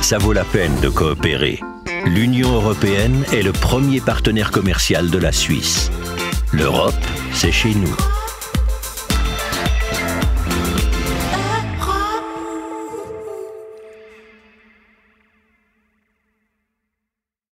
ça vaut la peine de coopérer. L'Union européenne est le premier partenaire commercial de la Suisse. L'Europe, c'est chez nous.